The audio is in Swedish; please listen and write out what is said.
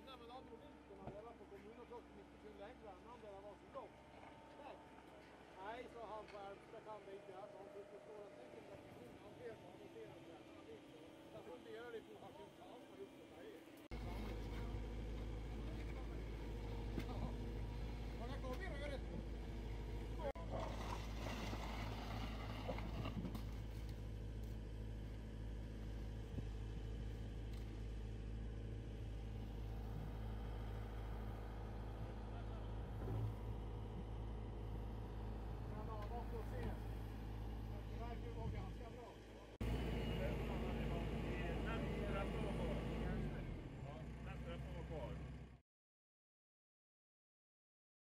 Nej, men han drog inte när jag var på kommun och plockade mitt i längre annan där han var så långt. Nej, så han på Älvsbäck kan det inte. Han fick ju stora stycken där på kommun. Han ser på honom och ser han där. Han funderar lite på att han